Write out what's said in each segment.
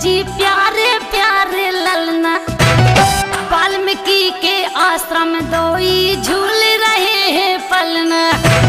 भोजी प्यारे प्यारे ललना, वाल्मीकि के आश्रम दोई झूल रहे हैं पलना।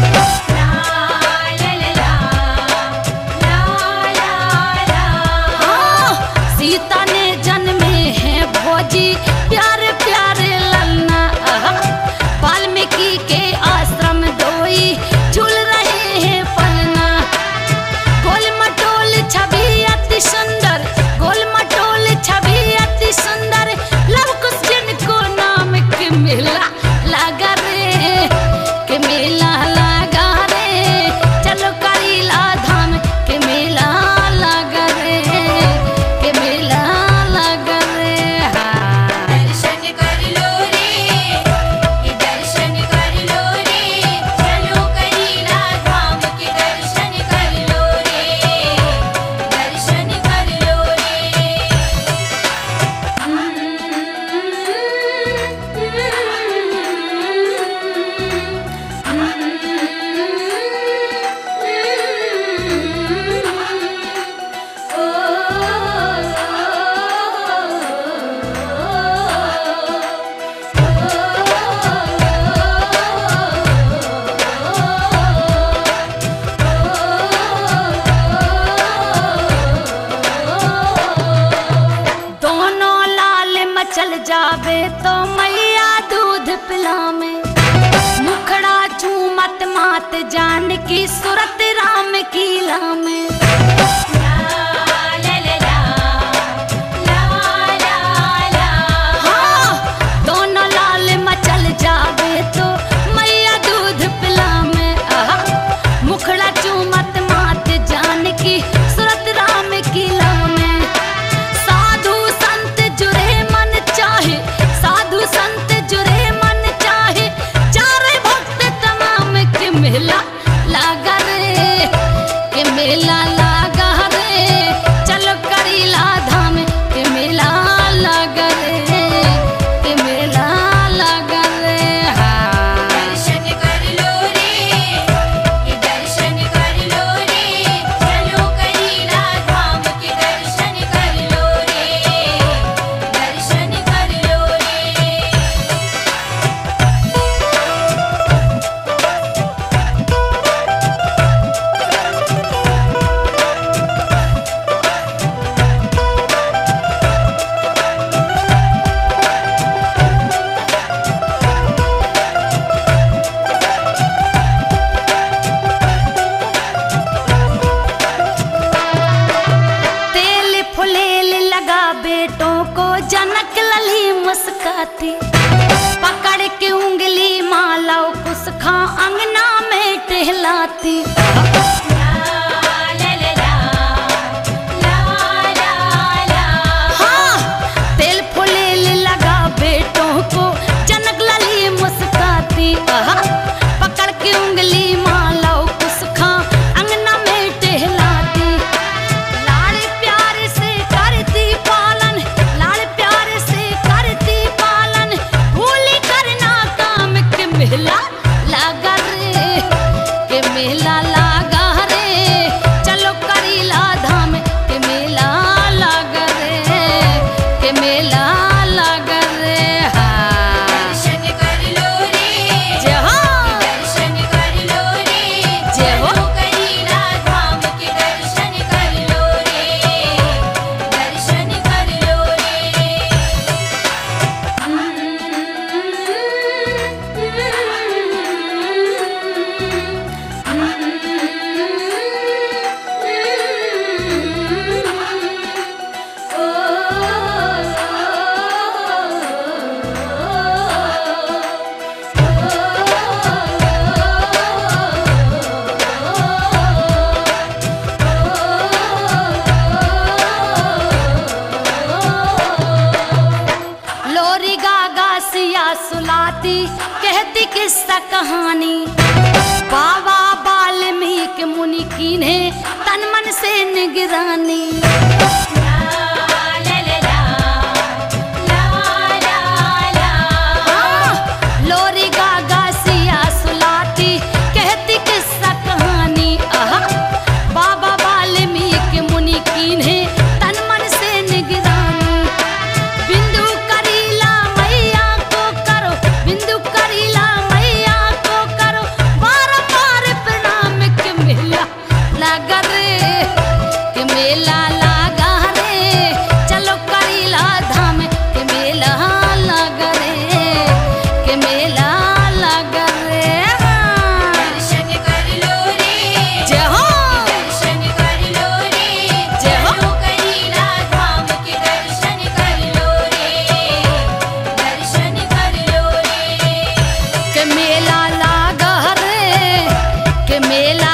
सीता ने जन्मे हैं भोजी प्यारे प्यारे ललना, वाल्मीकि के आश्रम दोई झूल रहे हैं पलना। गोल मटोल छवि अति सुंदर, गोल मटोल छवि अति सुंदर, लव कुछ जिनको नाम के मेला लगा रे, के मेला लगा रे, चलो करीला धाम के मेला लगा रे, के मेला लगा रे। दर्शन कर लो रे, दर्शन कर लो रे, चलो करीला धाम के दर्शन कर लो रे, दर्शन कर लो रे। दोनों लाल मचल जावे तो मैया दूध पिलावे, मुखड़ा चूमत मात जान की सूरत राम की लामे। हाँ, दोनों लाल मचल जावे तो मैया दूध पिलावे, मुखड़ा चूमत मात जान की सूरत राम की लामे। साधु संत जुरे मन चाहे, साधु संत जुरे मन चाहे, चारे भक्त तमाम के मेला लगा रे, के मेला लगा रे, चलो करीला धाम के मेला लगा रे, के मेला लगा रे। दर्शन कर लो रे, दर्शन कर लो रे, चलो करीला धाम के दर्शन कर लो रे, दर्शन कर लो रे। तेल फुलेल लगा बेटों को जनक लली मुस्काती, पकड़ के उंगली माला कुछ खा अंगना में टहलाती। हाँ, तेल फुलेल लगा बेटों को जनक लली मुस्काती, पकड़ के उंगली माला कुछ खा अंगना में टहलाती। लाड़ प्यार से करती पालन, लाड़ प्यार से करती पालन, भूली करना काम के मेला लगा रे, के मेला लगा रे, चलो करीला धाम के मेला लगा रे, के मेला लगा रे। दर्शन कर लो रे, जय हो, दर्शन कर लो रे, जय हो। चलो करीला धाम के दर्शन कर लो रे, दर्शन कर लो रे। लोरी गागा सिया सुलाती, कहती किस्सा कहानी, बाबा वाल्मीकि मुनि कीन्हे तन मन से निगरानी। हाँ, लोरी गागा सिया सुलाती, कहती किस्सा कहानी, बाबा वाल्मीकि मुनि कीन्हे तन मन से मेला